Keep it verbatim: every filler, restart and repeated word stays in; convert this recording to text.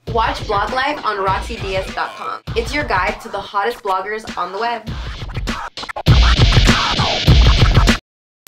Watch Blog Life on Roxy Diaz dot com. It's your guide to the hottest bloggers on the web.